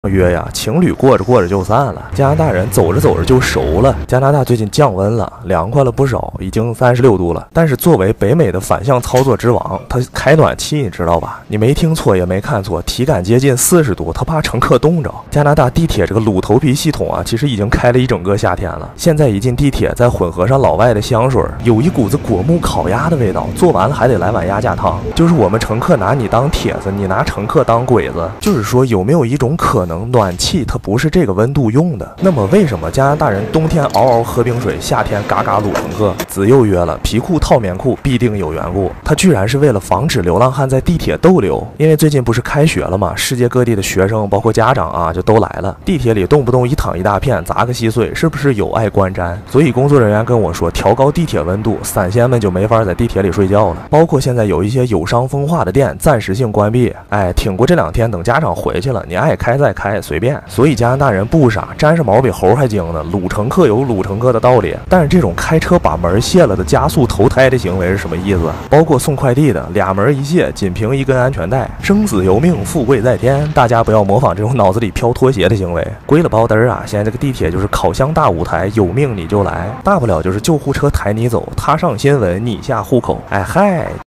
约呀，情侣过着过着就散了，加拿大人走着走着就熟了。加拿大最近降温了，凉快了不少，已经36度了。但是作为北美的反向操作之王，它开暖气，你知道吧？你没听错也没看错，体感接近40度，它怕乘客冻着。加拿大地铁这个卤头皮系统啊，其实已经开了一整个夏天了。现在一进地铁，再混合上老外的香水，有一股子果木烤鸭的味道。做完了还得来碗鸭架汤，就是我们乘客拿你当铁子，你拿乘客当鬼子。就是说，有没有一种可能？暖气它不是这个温度用的，那么为什么加拿大人冬天嗷嗷喝冰水，夏天嘎嘎撸乘客？子又约了，皮裤套棉裤必定有缘故。他居然是为了防止流浪汉在地铁逗留，因为最近不是开学了嘛，世界各地的学生包括家长啊就都来了，地铁里动不动一躺一大片，砸个稀碎，是不是有碍观瞻？所以工作人员跟我说，调高地铁温度，散仙们就没法在地铁里睡觉了。包括现在有一些有伤风化的店暂时性关闭，挺过这2天，等家长回去了，你爱开再开。随便，所以加拿大人不傻，沾上毛比猴还精呢。撸乘客有撸乘客的道理，但是这种开车把门卸了的加速投胎的行为是什么意思？包括送快递的俩门一卸，仅凭一根安全带，生死由命，富贵在天。大家不要模仿这种脑子里飘拖鞋的行为。归了包嘚啊！现在这个地铁就是烤箱大舞台，有命你就来，大不了就是救护车抬你走，他上新闻，你下户口。嗨。